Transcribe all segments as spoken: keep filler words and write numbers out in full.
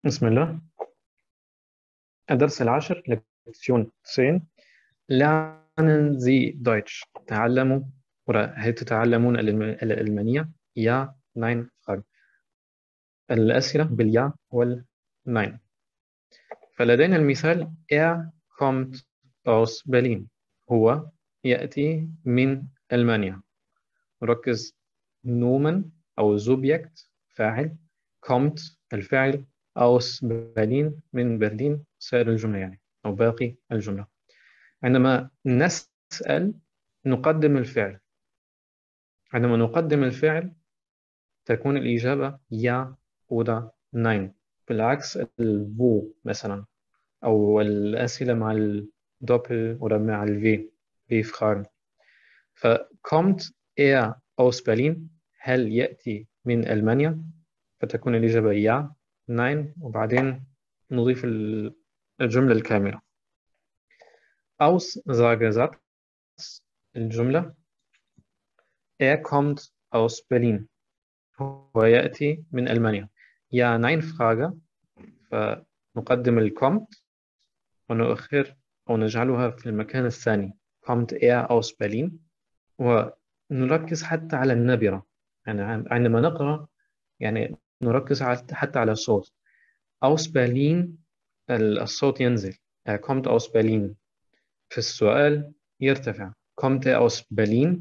بسم الله. الدرس العاشر Lektion zehn. Lernen Sie Deutsch. تعلموا oder هل تتعلمون الألم- الألمانية؟ Ja, nein, Fragen. الأسئلة باليا والnein. فلدينا المثال Er kommt aus Berlin. هو يأتي من ألمانيا. نركز Nomen أو Subjekt فاعل kommt الفاعل aus Berlin من برلين سائر الجملة يعني أو باقي الجملة. عندما نسأل نقدم الفعل. عندما نقدم الفعل تكون الإجابة يا oder nein. بالعكس الفو مثلا أو الأسئلة مع الدوبل oder مع الفي في fragen. فkommt er aus Berlin؟ هل يأتي من ألمانيا؟ فتكون الإجابة يا nein وبعدين نضيف الجملة الكاملة. Aussagesatz الجملة Er kommt aus Berlin. هو يأتي من ألمانيا. يا nein Frage فنقدم ال kommt ونؤخر أو نجعلها في المكان الثاني. kommt er aus Berlin؟ ونركز حتى على النبرة، يعني عندما نقرأ يعني نركز حتى على الصوت. aus Berlin الصوت ينزل. er kommt aus Berlin. في السؤال يرتفع. kommt er aus Berlin؟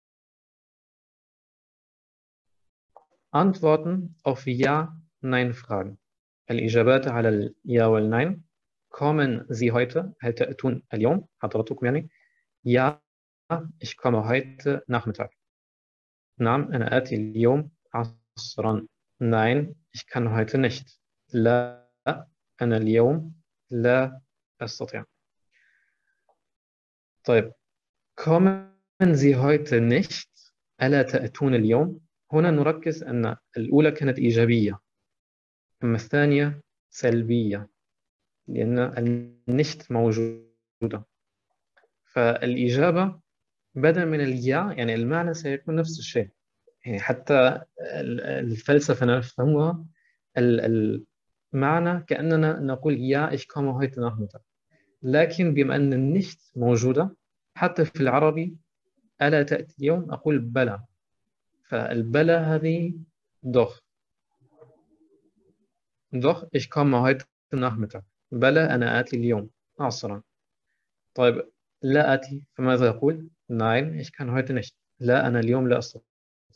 Antworten auf Ja, Nein-Fragen. الإجابات على ال Ja والNein. Kommen Sie heute؟ هل تأتون اليوم؟ حضرتكم يعني. Ja, ich komme heute Nachmittag. نعم أنا آتي اليوم عصرا. Nein, ich kann heute nicht. لا أنا اليوم لا أستطيع. طيب kommen Sie heute nicht؟ ألا تأتون اليوم؟ هنا نركز أن الأولى كانت إيجابية أما الثانية سلبية لأن النشت موجودة. فالإجابة بدلا من اليا يعني المعنى سيكون نفس الشيء، يعني حتى الفلسفة نفهمها المعنى كأننا نقول يا ich komme heute Nachmittag، لكن بما أن النشت موجودة حتى في العربي ألا تأتي اليوم أقول بلى. فالبلى هذه doch doch ich komme heute Nachmittag. بلى أنا آتي اليوم عصرا. طيب لا آتي فماذا أقول؟ Nein, ich kann heute nicht. لا أنا اليوم لا أستطيع.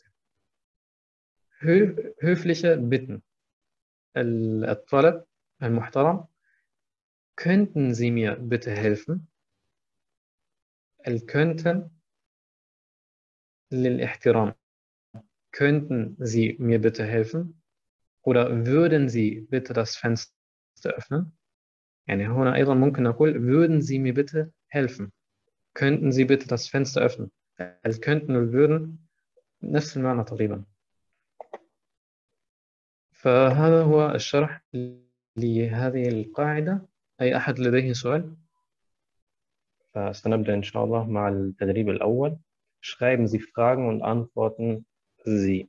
Hö höfliche Bitten. الطلب المحترم. Könnten Sie mir bitte helfen؟ الkönnten للاحترام. Könnten Sie mir bitte helfen؟ oder würden Sie bitte das Fenster öffnen؟ يعني هنا أيضا ممكن نقول würden Sie mir bitte helfen؟ Könnten Sie bitte das Fenster öffnen؟ ال könnten und würden نفس المعنى تقريبا. فهذا هو الشرح لهذه القاعدة. أي أحد لديه سؤال؟ فسنبدأ إن شاء الله مع التدريب الأول. Schreiben Sie Fragen und antworten Sie.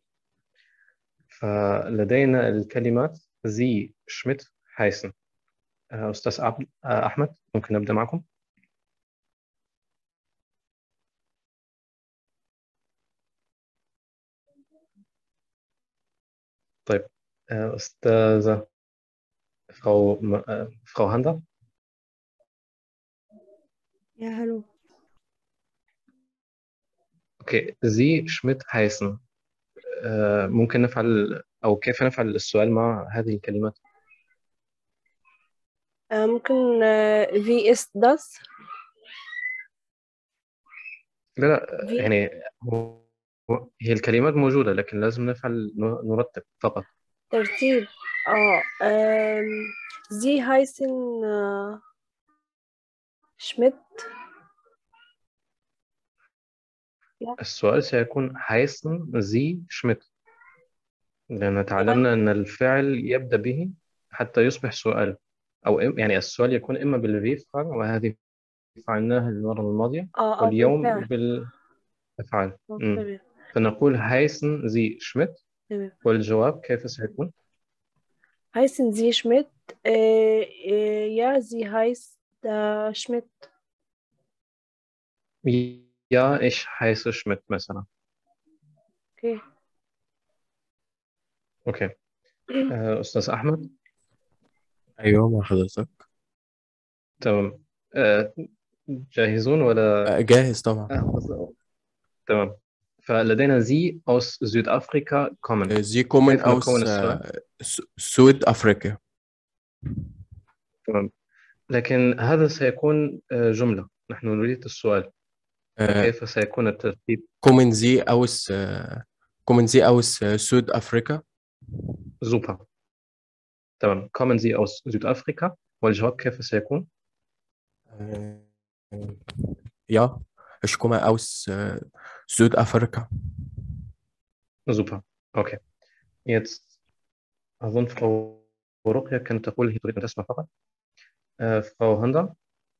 فلدينا الكلمات Sie Schmidt heißen. أستاذ أحمد ممكن نبدأ معكم؟ طيب أستاذة Frau Frau Handa. Ja, hallo. Okay, Sie Schmidt heißen. ممكن نفعل أو كيف نفعل السؤال مع هذه الكلمات؟ Äh, ممكن äh, wie ist das؟ لا لا wie يعني هو هو- هي الكلمات موجودة لكن لازم نفعل نرتب فقط. ترتيب. اه ähm, Sie heißen äh, Schmidt. Ja. السؤال سيكون heißen Sie Schmidt لأن Ja. تعلمنا أن الفعل يبدأ به حتى يصبح سؤال أو إم- يعني السؤال يكون إما بالفي فعل وهذه فعلناها المرة الماضية اه اه واليوم بالفعل. بالأفعال. اه مم. تمام فنقول heißen Sie Schmidt تمام. والجواب كيف سيكون؟ heißen Sie Schmidt? Äh, äh, ja, sie heißt äh, Schmidt. Ja, ich heiße Schmidt مثلا. Okay. Okay. آه، أستاذ أحمد. أيوة مع حضرتك. تمام. آه، جاهزون ولا؟ آه، جاهز طبعا. آه، بس- تمام. فلدينا زي aus Südafrika kommen. آه، Sie kommen كيف نكون aus السؤال؟ äh, Su- Südafrika. تمام. لكن هذا سيكون آه، جملة، نحن نريد السؤال، آه، فكيف سيكون الترتيب؟ kommen Sie aus äh, kommen Sie aus äh, Südafrika. super. تمام. kommen Sie aus Südafrika، والجواب كيف سيكون؟ Äh, ja, ich komme aus äh, Südafrika. super. okay. jetzt أظن فراو رقية كانت تقول هي تريد أن تسمع فقط. آه، فراو هندا.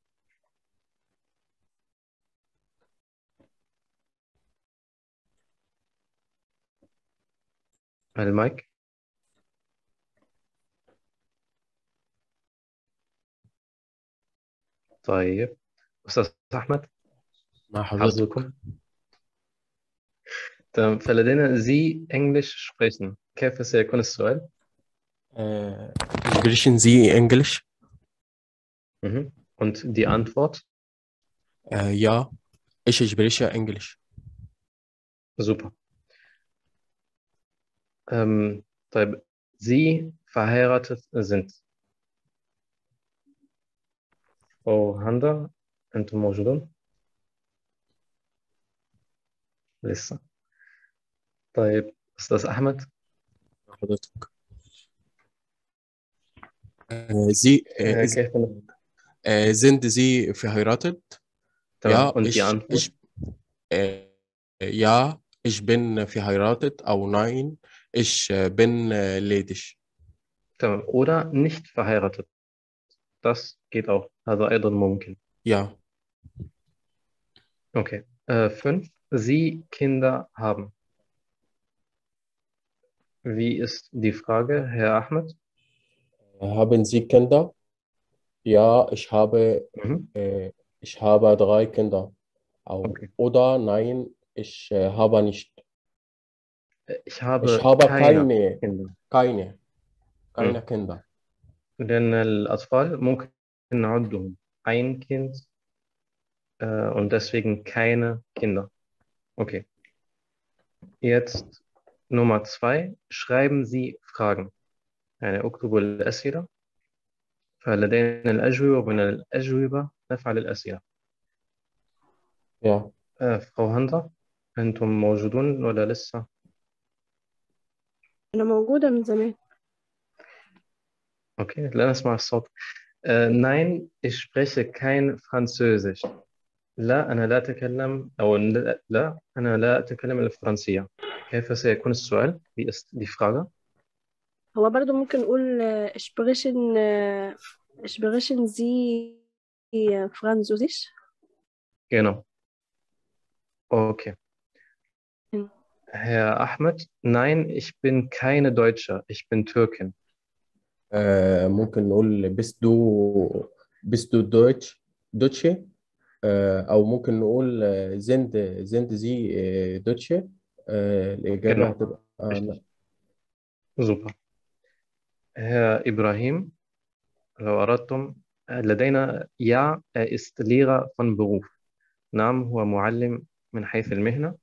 المايك. طيب أستاذ أحمد، مع حضرتك. حظكم. تمام. فلدينا Sie Englisch sprechen، كيف سيكون السؤال؟ Äh, sprechen Sie Englisch? mhm. und die Antwort؟ Äh, ja, ich spreche Englisch. super. ähm, طيب Sie verheiratet sind. فراو هندا، أنتم موجودون؟ لسه. طيب أستاذ أحمد. مع حضرتك. Äh, Sie آه، äh, s- كيف ن- äh, sind Sie verheiratet? تمام. Ja, und die ich, Antwort؟ ich, äh, ja, ich bin verheiratet. أو nein, ich äh, bin äh, ledig. تمام. oder nicht verheiratet، das geht auch، هذا أيضا ممكن. Ja, okay. äh, fünf. Sie Kinder haben. Wie ist die Frage, Herr Ahmed? haben Sie Kinder? Ja, ich habe, mhm. äh, ich habe drei Kinder. Au- okay. Oder nein, ich äh, habe nicht. ich Ich habe habe keine keine, Kinder. keine, keine مم. Kinder. لأن الأطفال ممكن نعدهم ein Kind äh, und deswegen keine Kinder. Okay. Jetzt Nummer zwei. Schreiben Sie Fragen. يعني اكتبوا الأسئلة. فلدينا الأجوبة، ومن الأجوبة نفعل الأسئلة. Ja, آه، فراو هاندا، أنتم موجودون ولا لسه؟ أنا موجودة من زمان. Okay, لا نسمع الصوت. آه، nein, ich spreche kein Französisch. لا، أنا لا أتكلم، أو لا, لا أنا لا أتكلم الفرنسية. كيف سيكون السؤال؟ دي ist die Frage. هو برضو ممكن نقول آه، sprechen آه، sprechen Sie Französisch? Genau. Okay. Mhm. Herr Ahmed, nein, ich bin keine Deutsche, ich bin Türkin. äh, ممكن نقول bist du bist du Deutsch Deutsche äh, أو ممكن نقول äh, sind sind Sie äh, Deutsche. äh, الإجابة Genau. هتبقى آه لا. Richtig. Super. Herr Ibrahim, لو أردتم، لدينا يا ist Lehrer von Beruf. نعم، هو معلم من حيث المهنة.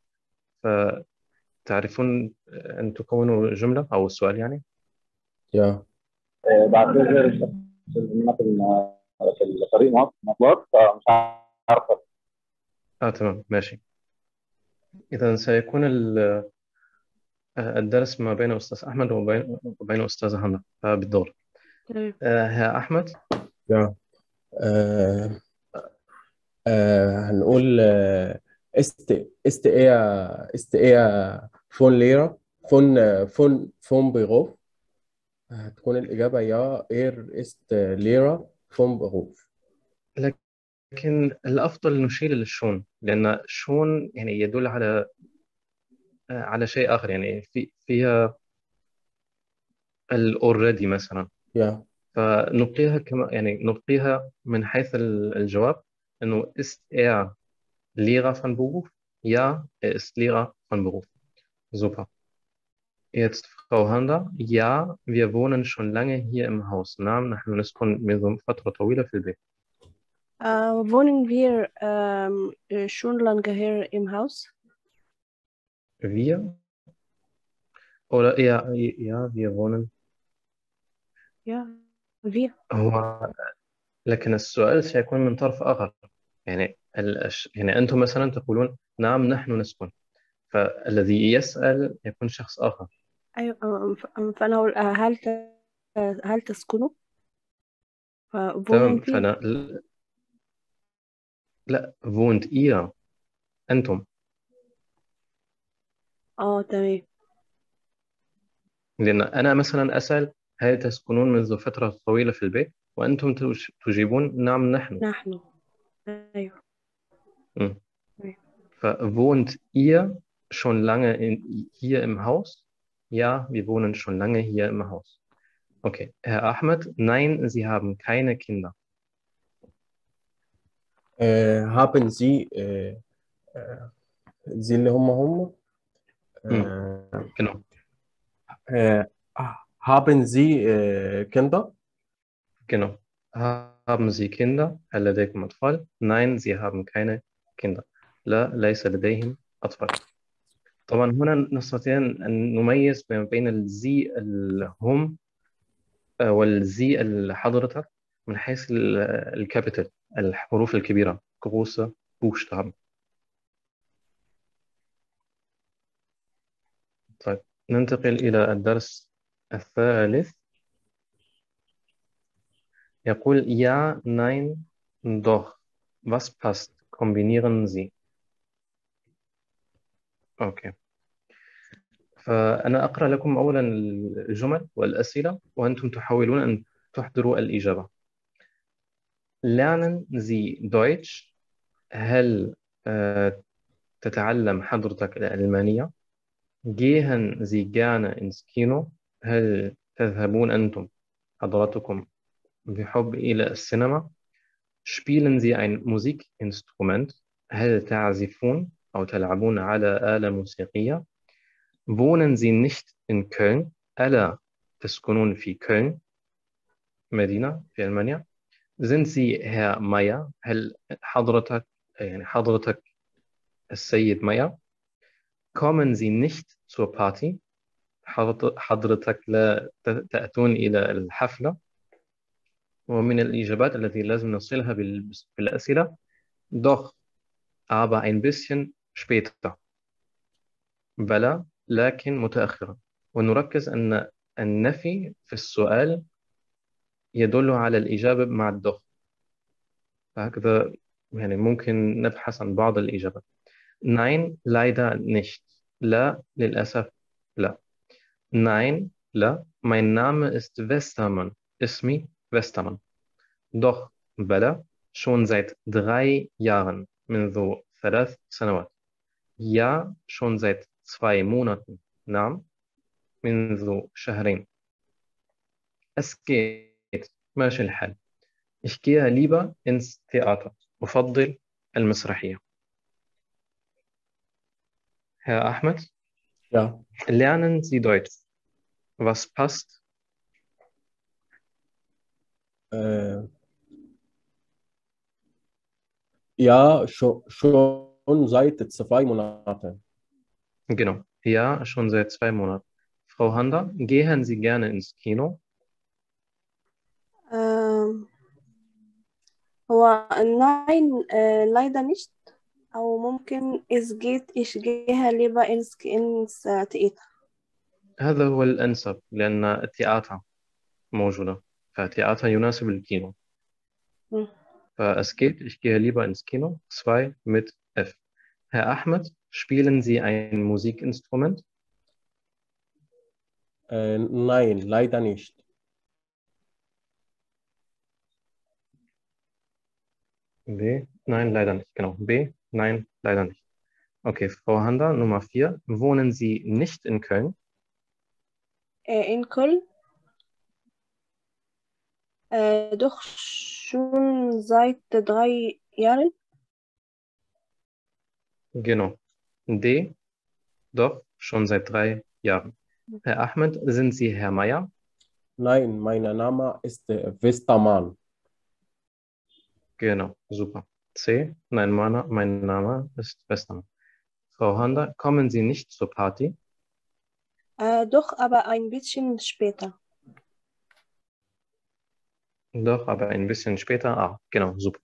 فتعرفون أن تكونوا جملة أو السؤال يعني. Ja. بعتذر الشخص اللي انا في الم- في الطريق مواصلات مواصلات، فمش عارف. آه تمام ماشي. إذا سيكون ال- الدرس ما بين أستاذ أحمد وبين وبين أستاذة هنا بالدور. تمام. آه، يا أحمد. Ja. äh, äh, هنقول äh, ist ist er ist er von Lehrer von äh, von vom Beruf. هتكون الإجابة يا er ist äh, Lehrer vom Beruf. لكن الأفضل نشير للشون، لأن شون يعني يدل على آه، على شيء آخر، يعني في فيها ال already مثلا، Ja. فنبقيها كما يعني نبقيها من حيث ال- الجواب إنه ist er Lehrer von Beruf? Ja, er ist Lehrer von Beruf. Super. Jetzt Frau Handa. Ja, wir wohnen schon lange hier im Haus. نعم نحن نسكن منذ فترة طويلة في البيت. Äh, wohnen wir ähm, äh, schon lange hier im Haus? Wir oder eher ja, wir wohnen. Ja, wir. هو لكن السؤال سيكون من طرف آخر. يعني الأش... يعني أنتم مثلا تقولون نعم نحن نسكن، فالذي يسأل يكون شخص آخر. أيوة أم- ف- فأنا أقول آه، هل ت- هل تسكنوا؟ فwohnen تمام. wir. فأنا لا wohnt ihr أنتم، اه تمام. لأن أنا مثلا أسأل هل تسكنون منذ فترة طويلة في البيت، وأنتم تج- تجيبون نعم نحن. نحن. أيوة. م. أيوة. فwohnt ihr schon lange in, hier im Haus? Ja, wir wohnen schon lange hier im Haus. Okay. Herr Ahmed, nein, Sie haben keine Kinder. Äh, haben Sie äh, äh, Sie اللي هم هم م. äh, Genau. äh, haben Sie äh, Kinder? Genau. Haben Sie Kinder؟ هل لديكم أطفال؟ Nein, Sie haben keine Kinder. لا، ليس لديهم أطفال. طبعا هنا نستطيع أن نميز بين بين الزي الهم آه، والزي الحضرتك من حيث ال- الكابيتال، الحروف الكبيرة، große Buchstaben. طيب ننتقل إلى الدرس الثالث. يقول ja, nein, doch. Was passt? Kombinieren Sie. أوكي. فأنا أقرأ لكم أولا الجمل والأسئلة وأنتم تحاولون أن تحضروا الإجابة. Lernen Sie Deutsch؟ هل آه، تتعلم حضرتك الألمانية؟ Gehen Sie gerne ins Kino؟ هل تذهبون أنتم حضراتكم بحب إلى السينما؟ Spielen Sie ein Musikinstrument؟ هل تعزفون أو تلعبون على آلة موسيقية؟ Wohnen Sie nicht in Köln؟ ألا تسكنون في كöln مدينة في ألمانيا؟ Sind Sie Herr Meier؟ هل حضرتك يعني حضرتك السيد ماير؟ Kommen Sie nicht zur Party؟ حضرت- حضرتك لا ت- تأتون إلى الحفلة؟ ومن الإجابات التي لازم نصلها بال- بالأسئلة doch aber ein bisschen später، بلى لكن متأخرا. ونركز أن النفي في السؤال يدل على الإجابة مع الدخ، فهكذا يعني ممكن نبحث عن بعض الإجابات. Nein leider nicht، لا للأسف لا. Nein لا، mein Name ist Westermann، اسمي Westermann. Doch بلى، schon seit drei Jahren، منذ ثلاث سنوات. Ja schon seit zwei Monaten، نعم منذ شهرين. Es geht ماشي الحال. Ich gehe lieber ins Theater، أفضل المسرحية. Herr Ahmed, Ja. lernen Sie Deutsch. Was passt? Äh, ja, schon, schon seit zwei Monaten. Genau. Ja, schon seit zwei Monaten. Frau Handa, gehen Sie gerne ins Kino? ähm, هو nein äh, leider nicht أو ممكن es geht ich gehe lieber ins ins äh, Theater. هذا هو الأنسب لأن التياتر موجودة، فالتياتر يناسب الكينو. م. فes geht, ich gehe lieber ins Kino. zwei mit F. Herr Ahmed, spielen Sie ein Musikinstrument? Äh, nein, leider nicht. B. Nein, leider nicht. Genau. B. Nein, leider nicht. Okay, Frau Handa, Nummer vier. Wohnen Sie nicht in Köln? äh, in Köln Äh, doch schon seit drei Jahren. Genau. D. Doch, schon seit drei Jahren. Herr Ahmed, sind Sie Herr Meier? Nein, mein Name ist äh, Westermann. Genau, super. C. Nein, mein, mein Name ist Westermann. Frau Handa, kommen Sie nicht zur Party? Äh, doch, aber ein bisschen später. Doch, aber ein bisschen später. Ah, genau, super.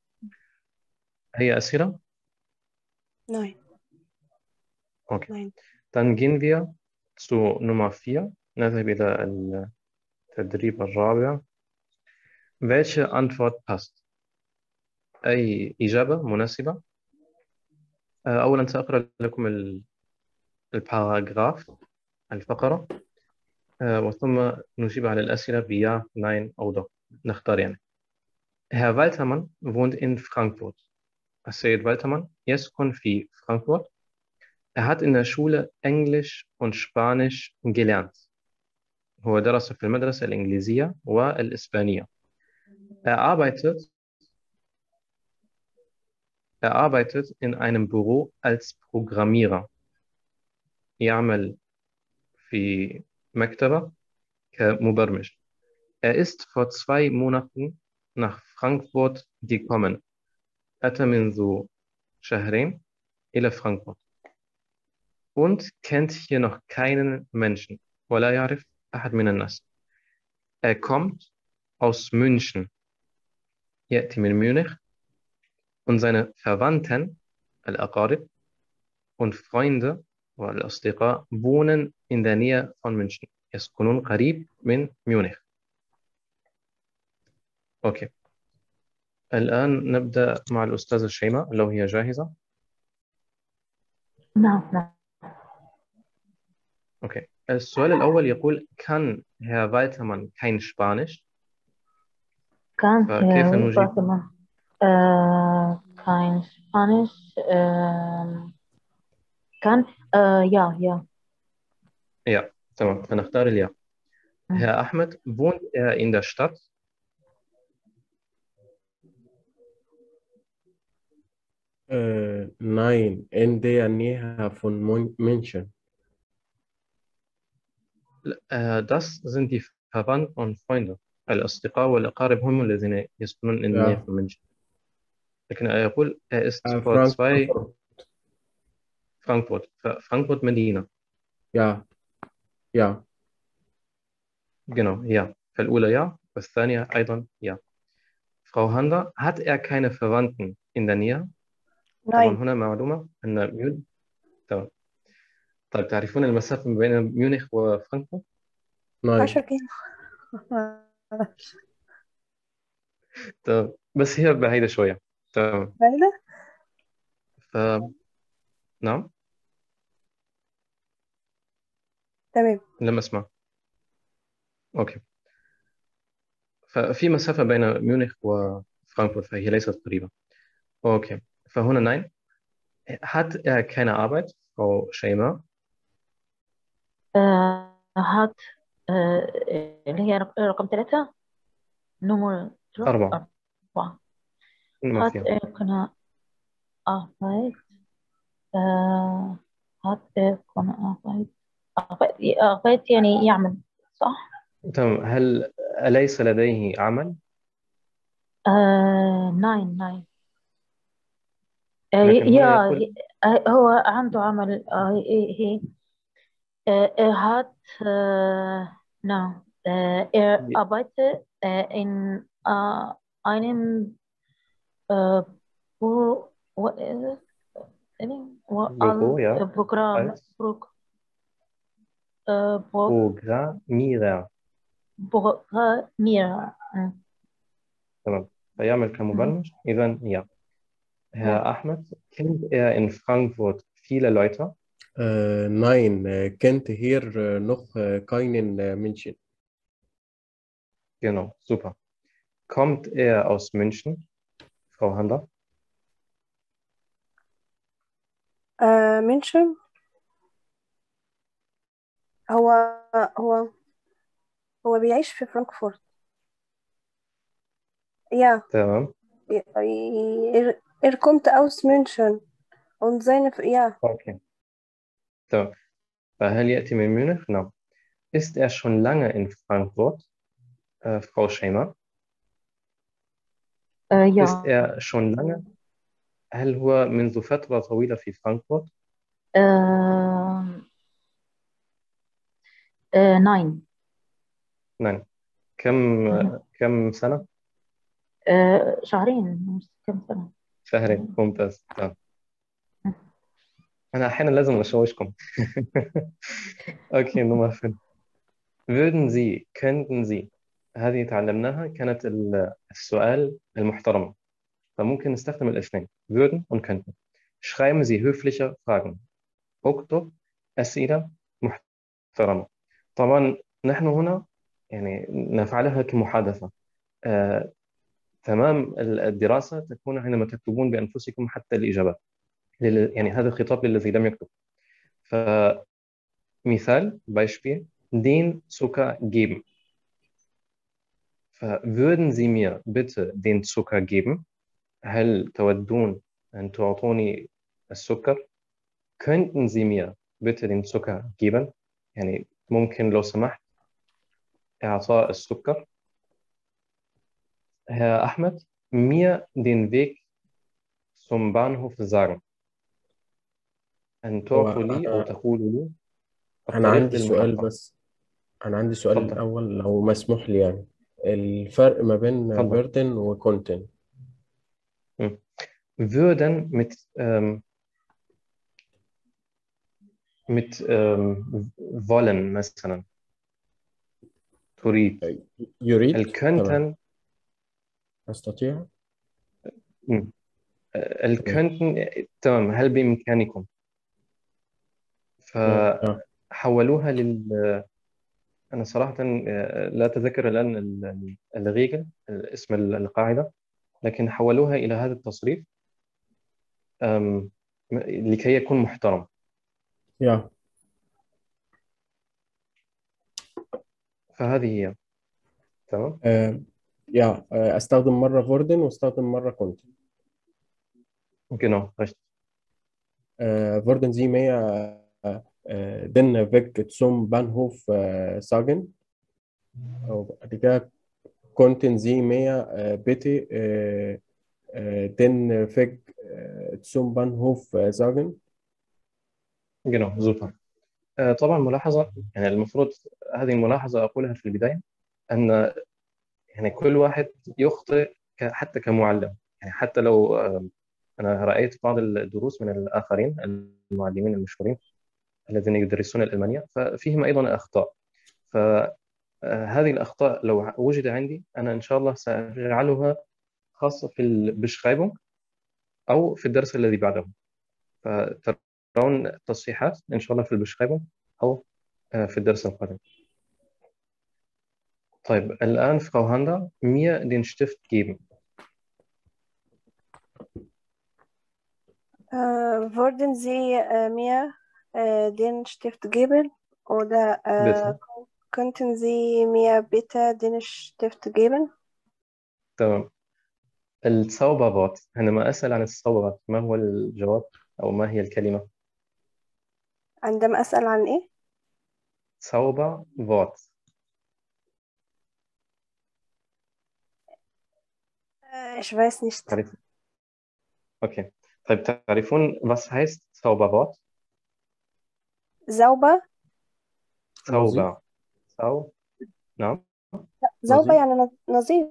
هي أسئلة؟ Nein, Okay. nein. Dann gehen wir zu Nummer vier. نذهب إلى التدريب الرابع. Welche Antwort passt؟ أي إجابة مناسبة؟ آه، أولا سأقرأ لكم ال- الباراجراف الفقرة آه، وثم نجيب على الأسئلة بيا nein أو doch. نختار يعني. Herr Waltermann wohnt in Frankfurt. السيد والتمان يسكن في فرانكفورت. Er hat in der Schule Englisch und Spanisch gelernt. هو درس في المدرسة الإنجليزية والإسبانية. Er arbeitet, er arbeitet in einem Büro als Programmierer. يعمل في مكتبة كمبرمج. Er ist vor zwei Monaten nach Frankfurt gekommen. أتى منذ شهرين إلى فرانكفورت. Und kennt hier noch keinen Menschen. ولا يعرف أحد من الناس. Er kommt aus München. يأتي من ميونخ. Und seine Verwandten, الأقارب, und Freunde والأصدقاء wohnen in der Nähe von München. يسكنون قريب من ميونخ. أوكي. الآن نبدأ مع الأستاذة شيماء لو هي جاهزة. نعم نعم. أوكي. السؤال الأول يقول كان Herr Waltermann kein Spanisch؟ كان فكيف هي نجيب؟ فاطمة آه كان Spanisch آه كان آه ja ja. Ja, تمام. فنختار الياء. Herr Ahmed, wohnt er in der Stadt؟ Äh, nein, in der Nähe von Mun- München. Äh, das sind die Verwandten und Freunde. الأصدقاء والأقارب هم الذين يسكنون in der Nähe Ja, von München. لكن er يقول er ist äh, vor zwei Frankfurt. Frankfurt. ف- Frankfurt مدينة. Ja, ja. genau, ja. فالأولى ja, والثانية أيضا ja. Frau Handa, hat er keine Verwandten in der Nähe؟ طبعا Nein. هنا معلومة أن ميون تمام. طيب تعرفون المسافة بين ميونخ وفرانكفورت؟ Nein. عشر كيلو. تمام. بس هي بعيدة شوية. تمام. بعيدة؟ ف نعم تمام. لم أسمع. أوكي. ففي مسافة بين ميونخ وفرانكفورت فهي ليست قريبة. Okay. فهنا nein. Hat er keine Arbeit, Frau Schämer? آه هات آه اللي هي رق- رقم ثلاثة نمر أربعة. أربعة. ما هات فيها. كنا أعطيت آه هات كنا أعطيت أعطيت أعطيت يعني يعمل صح؟ تمام. هل أليس لديه عمل؟ آه ناين ناين. آه لكن هنا يا يقول آه هو عنده عمل آه هي هي آه آه، هات آه نعم آه er ي- arbeitet äh, in äh, einem äh, Pro, what is it? Büro, ja. Programm Als Pro, äh, Pro, Programmierer. Programmierer. Mm. تمام. فيعمل Mm. كمبرمج. إذا ja. Herr Ja. Ahmed, kennt er in Frankfurt viele Leute? Äh, nein, äh, kennt hier äh, noch äh, keinen äh, Menschen. Genau, super. Kommt er aus München, Frau Handa? آه منشن. هو هو هو بيعيش في فرانكفورت. Ja, تمام. ihr, ihr kommt aus München und seine, ja, Okay. تمام. فهل يأتي من ميونخ؟ نعم. Ist er schon lange in Frankfurt, äh, Frau Scheimer? آه Ist يا er schon lange؟ هل هو منذ فترة طويلة في فرانكفورت؟ آه آه ناين نعم. كم كم سنة؟ آه شهرين، مش كم سنة. شهرين. ممتاز. تمام. أنا أحيانا لازم أشوشكم. أوكي، نمرة فين؟ würden Sie, könnten Sie. هذه تعلمناها، كانت ال- السؤال المحترم، فممكن نستخدم الاثنين würden und könnten. schreiben Sie höfliche Fragen. اكتب أسئلة محترمة. طبعا نحن هنا يعني نفعلها كمحادثة. آه، تمام. الدراسة تكون عندما تكتبون بأنفسكم حتى الإجابات، لل- يعني هذا الخطاب للذي لم يكتب. فمثال Beispiel den Zucker geben. فwürden Sie mir bitte den Zucker geben؟ هل تودون أن تعطوني السكر؟ könnten Sie mir bitte den Zucker geben؟ يعني ممكن لو سمحت إعطاء السكر. Herr Ahmed, mir den Weg zum Bahnhof sagen. أن هو تعطوا لي أو أنا تقولوا لي أنا الطريق عندي سؤال للمحطة. بس. أنا عندي سؤال تفضل. الأول لو مسموح لي، يعني الفرق ما بين تفضل. فيرتن وكونتن. م. würden mit ähm, mit ähm, wollen مثلا تريد. يريد. هل تمام. könnten أستطيع. م. هل تمام. könnten تمام، هل بإمكانكم؟ آه. آه. فحولوها لل أنا صراحة آه، لا أتذكر الآن ال- الريجل اسم القاعدة، لكن حولوها إلى هذا التصريف أم، لكي يكون محترم. يا فهذه هي. تمام. آه. يا آه. أستخدم مرة فوردن وأستخدم مرة كونتن. genau recht. Äh, würden Sie mir äh, äh, den Weg zum Bahnhof äh, sagen? وبعد كده كنتن زي مية آه، bitte äh, äh, den Weg äh, zum Bahnhof äh, sagen. genau super. آه، طبعا ملاحظة، يعني المفروض هذه الملاحظة أقولها في البداية، أن يعني كل واحد يخطئ ك- حتى كمعلم. يعني حتى لو آه، أنا رأيت بعض الدروس من الآخرين المعلمين المشهورين الذين يدرسون الألمانية، ففيهم أيضا أخطاء. فهذه الأخطاء لو وجد عندي أنا إن شاء الله سأجعلها خاصة في البشخايبung أو في الدرس الذي بعده. فترون تصحيحات إن شاء الله في البشخايبung أو آه، في الدرس القادم. طيب الآن Frau Handa, mir den Stift geben. äh, würden Sie äh, mir äh, den Stift geben oder äh, bitte. könnten Sie mir bitte den Stift geben? تمام. الزauberwort، عندما أسأل عن الزauberwort ما هو الجواب أو ما هي الكلمة؟ عندما أسأل عن إيه؟ Zauberwort. Äh, ich weiß nicht. تعرف؟ Okay. طيب تعرفون was heißt Zauberwort؟ sauber نظيف. Zauber. Zau. نعم. sauber نظيف. يعني نظ- نظيف.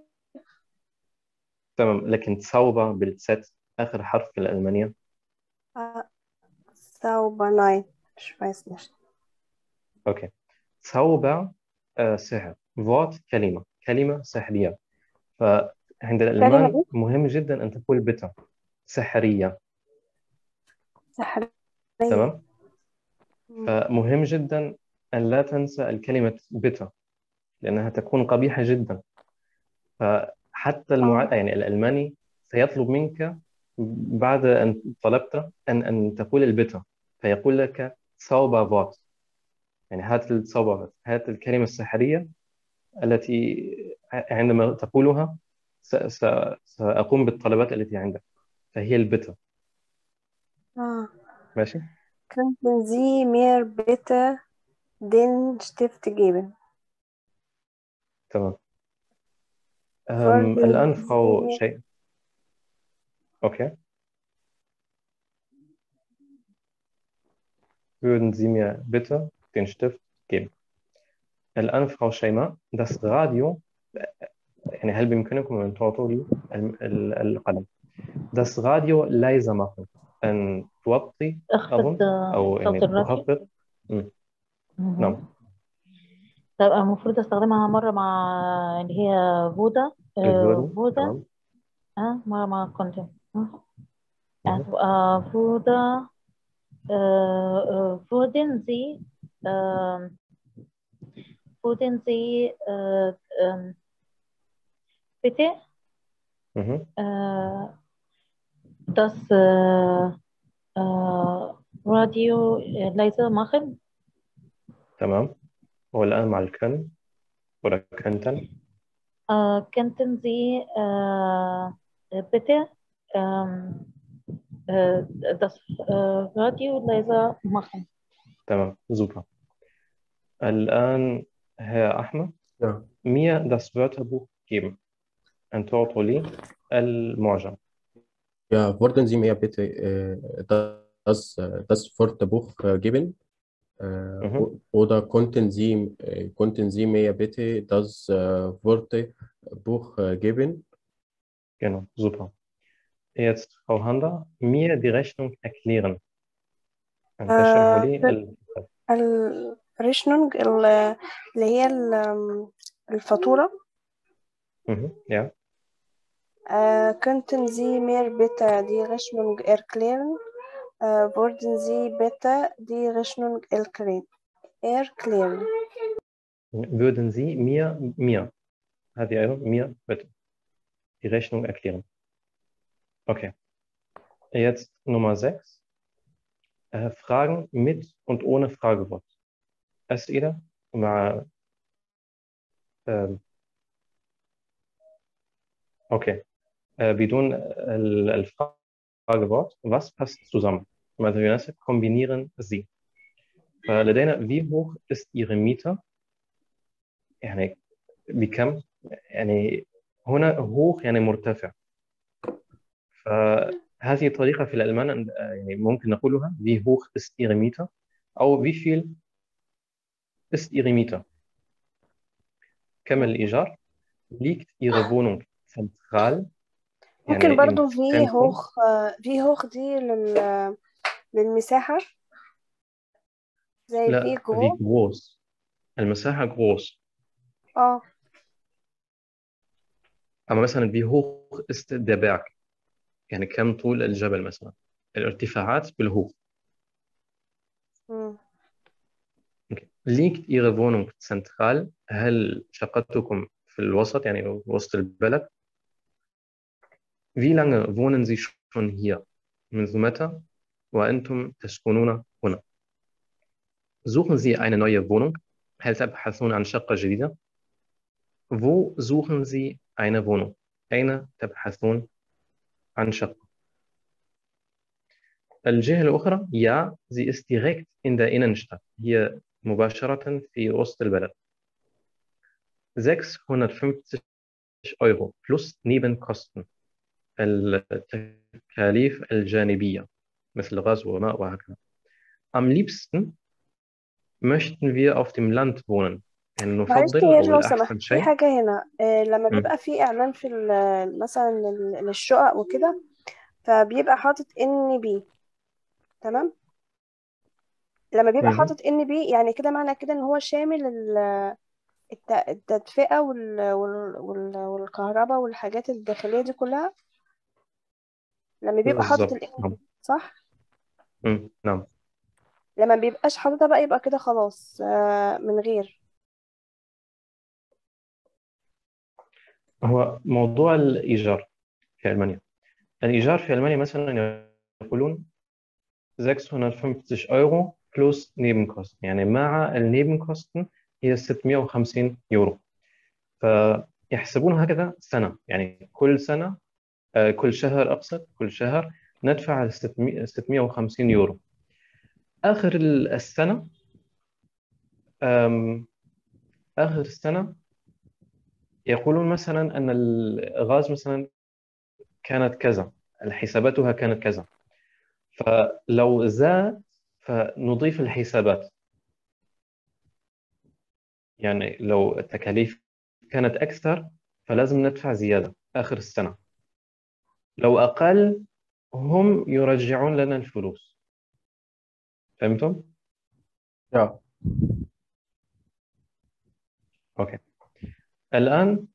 تمام، لكن Zauber بالزت آخر حرف في الألمانية. Ah, sauber, nein, ich weiß nicht. أوكي. Zauber آه، سحر. Wort كلمة، كلمة سحرية. فعند كلمة الألمان إيه؟ مهم جدا أن تقول بتا سحرية. سحرية. تمام. مم. فمهم جدا أن لا تنسى الكلمة بتا، لأنها تكون قبيحة جدا. فحتى المع... آه. يعني الألماني سيطلب منك بعد أن طلبت أن أن تقول البتا، فيقول لك Zauberwort، يعني هات الزauberwort، هات الكلمة السحرية التي عندما تقولها س... س... سأقوم بالطلبات التي عندك، فهي البيتا. آه. ماشي. Könnten Sie mir bitte den Stift geben? تمام. أم... Würden الآن Sie فراو mir شيء. أوكي. Würden Sie mir bitte den Stift geben. الآن Frau Scheimer, das Radio, يعني هل بإمكانكم أن تعطوا لي ال- ال- القلم؟ das Radio leiser machen. أن توطي اخفض أظن أو صوت يعني الراديو. تخفض. مم. مهم. نعم. طب المفروض استخدمها مرة مع اللي هي فودا آه، الفودن. فودا تمام. اه مرة مع كونتنت يعني مهم. تبقى فودا آه، آه، فودن زي آه، فودن زي آه، آم، bitte مهم. äh, das äh, äh, Radio äh, leiser machen. تمام. والآن مع الكن ولا كنتن. Äh, könnten Sie äh, bitte ähm, äh, das äh, Radio leiser machen? تمام. super. الآن Herr Ahmed, نعم. mir das Wörterbuch geben. أن تعطوا لي المعجم. Ja, würden Sie mir bitte äh, das, äh, das Wörterbuch äh, geben? Äh, Mhm. o- oder konnten Sie, äh, konnten Sie mir bitte das äh, Wörterbuch äh, geben? Genau, super. Jetzt, Frau Handa, mir die Rechnung erklären. أن تشرحوا آه، لي الحساب. الريشنونج اللي هي ال- الفاتورة. Mhm. Ja. Äh, könnten Sie mir bitte die Rechnung erklären? Äh, würden Sie bitte die Rechnung erklären? erklären. Würden Sie mir, mir, هذه أيضا mir bitte die Rechnung erklären. Okay. Jetzt Nummer sechs. Äh, Fragen mit und ohne Fragewort. أسئلة مع ähm, okay. Äh, بدون ال- الفراغwort. Was passt zusammen? ماذا يناسب؟ kombinieren Sie. فلدينا wie hoch ist Ihre Miete؟ يعني بكم؟ يعني هنا hoch يعني مرتفع. فهذه طريقة في الألمان يعني ممكن نقولها wie hoch ist Ihre Miete أو wie viel ist Ihre Miete. كم الإيجار؟ liegt Ihre Wohnung zentral؟ ممكن يعني برضو im في Zentrum. هوخ آه، في هوخ دي لل... للمساحة زي في لا wie جو. groß. المساحة groß. اه أما مثلا wie hoch ist der Berg؟ يعني كم طول الجبل مثلا. الارتفاعات بالهوch. مم. Okay. liegt Ihre Wohnung zentral؟ هل شقتكم في الوسط يعني وسط البلد؟ Wie lange wohnen Sie schon hier? منذ متى وأنتم تسكنون هنا؟ Suchen Sie eine neue Wohnung؟ هل تبحثون عن شقة جديدة؟ Wo suchen Sie eine Wohnung؟ أين تبحثون عن شقة؟ الجهة الأخرى ja, sie ist direkt in der Innenstadt. هي مباشرة في وسط البلد. sechshundertfünfzig Euro plus Nebenkosten. التكاليف الجانبية مثل غاز وماء وهكذا. Am liebsten möchten wir auf dem Land wohnen. يعني معلش نفضل يا أو لو سمحت الأحسن في شيء. حاجة هنا. آه لما م. بيبقى في إعلان في ال- مثلا ال- للشقق وكده، فبيبقى حاطط ان بي. تمام. لما بيبقى مهم. حاطط ان بي يعني كده معنى كده ان هو شامل ال- الت- التدفئة وال- وال- وال- والكهرباء والحاجات الداخلية دي كلها. لما بيبقى حاطط بالضبط. الان نعم. بي صح. م. نعم. لما بيبقاش حاططها بقى يبقى كده خلاص آه من غير. هو موضوع الإيجار في ألمانيا. الإيجار في ألمانيا مثلا يقولون sechshundertfünfzig Euro plus Nebenkosten. يعني مع النيبنكوsten هي ستمائة وخمسين يورو. يحسبون هكذا سنة، يعني كل سنة آه، كل شهر أقصد كل شهر ندفع ستمائة ستمائة وخمسين يورو. آخر ال- السنة آم، آخر السنة يقولون مثلا أن الغاز مثلا كانت كذا، حساباتها كانت كذا، فلو زاد فنضيف الحسابات. يعني لو التكاليف كانت أكثر فلازم ندفع زيادة آخر السنة، لو أقل هم يرجعون لنا الفلوس. فهمتم؟ Ja. أوكي. الآن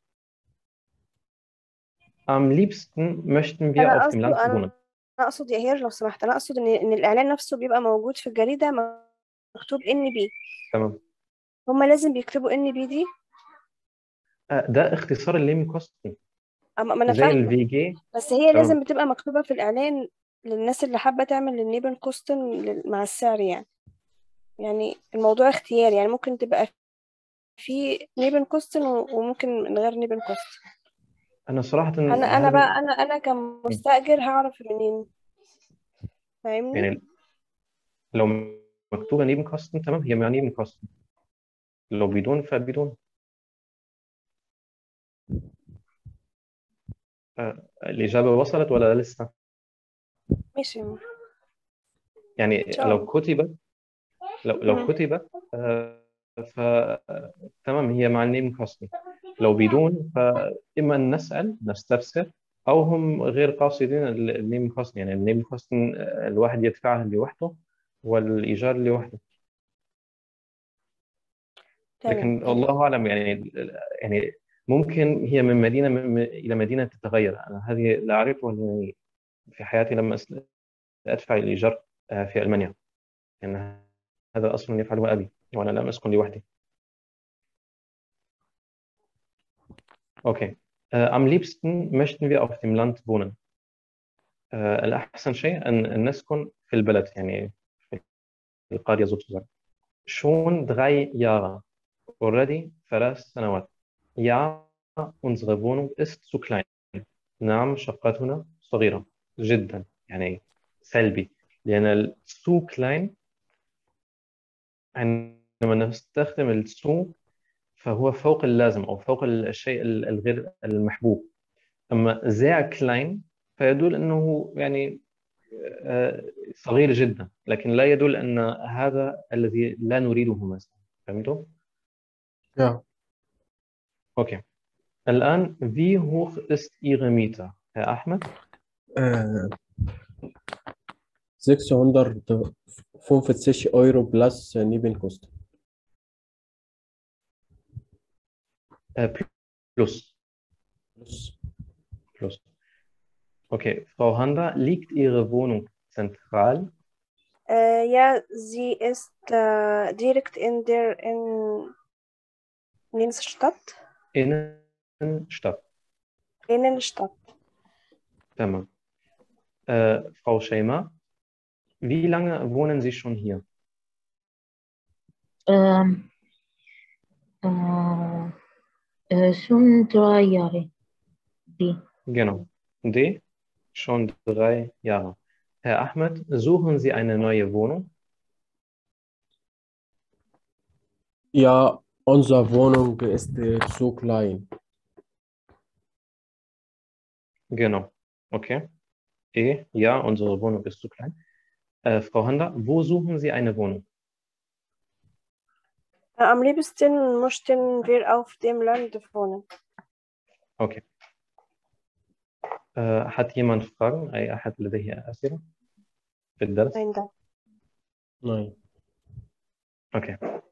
am liebsten möchten wir انا auf dem اقصد Land wohnen. انا أنا اقصد يا هير لو سمحت، انا اقصد ان ان الاعلان نفسه بيبقى موجود في الجريده مكتوب ان بي. تمام. هما لازم بيكتبوا ان بي دي. آه، ده اختصار الليم كوستن اما ما انا زي فاهمه، الفي جي. بس هي تمام. لازم بتبقى مكتوبه في الاعلان للناس اللي حابه تعمل النيبل كوستن لل- مع السعر يعني. يعني الموضوع اختياري، يعني ممكن تبقى في نيبل كوستن و- وممكن من غير نيبل كوستن. أنا صراحة انا انا هذه بقى انا انا كمستاجر هعرف منين؟ فاهمني؟ يعني لو مكتوبة نيم كوستن تمام، هي مع نيم كوستن، لو بدون فبدون. آه، الإجابة وصلت ولا لسه؟ ماشي ان يعني شاء لو الله. كتبت لو لو مم. كتبت آه، ف تمام هي مع النيم كوستن، لو بدون فإما أن نسأل نستفسر، أو هم غير قاصدين ال- النيم كوستن. يعني النيم كوستن آه، الواحد يدفعها لوحده والإيجار لوحده. تمام لكن تمام. الله أعلم يعني. يعني ممكن هي من مدينة م- م- إلى مدينة تتغير. أنا هذه لا أعرفها لأني في حياتي لم أس- أدفع الإيجار آه، في ألمانيا، يعني هذا أصلا يفعله أبي وأنا لم أسكن لوحدي. أوكي. آه، am liebsten möchten wir auf dem Land wohnen. آه، الأحسن شيء أن أن نسكن في البلد، يعني في القرية sozusagen. Schon drei Jahre. Already ثلاث سنوات. Ja, unsere Wohnung ist zu klein. نعم شقتنا صغيرة جدا، يعني سلبي، لأن ال zu klein عندما نستخدم ال zu فهو فوق اللازم أو فوق الشيء ال- الغير المحبوب. أما sehr klein فيدل أنه يعني آه، صغير جدا، لكن لا يدل أن هذا الذي لا نريده مثلا. فهمتوا؟ Ja. أوكي. الآن wie hoch ist Ihre Miete, Herr Ahmed? Äh, sechshundertfünfzig Euro plus Nebenkosten. Äh, plus. Plus. Plus. Okay, Frau Handa, liegt Ihre Wohnung zentral? Äh, ja, sie ist äh, direkt in der in Innenstadt. Innenstadt. Innenstadt. Tamam. Äh, Frau Scheima, wie lange wohnen Sie schon hier? Ähm, äh, äh, schon drei Jahre. Die. Genau. D. Schon drei Jahre. Herr Ahmed, suchen Sie eine neue Wohnung? Ja, unsere Wohnung ist äh, zu klein. Genau. Okay. E. Ja, unsere Wohnung ist zu klein. Äh, Frau Handa, wo suchen Sie eine Wohnung? Äh, am liebsten möchten wir auf dem Land wohnen. Okay. äh, hat jemand Fragen؟ أي أحد لديه أسئلة في الدرس؟ Nein, danke. Nein. Okay.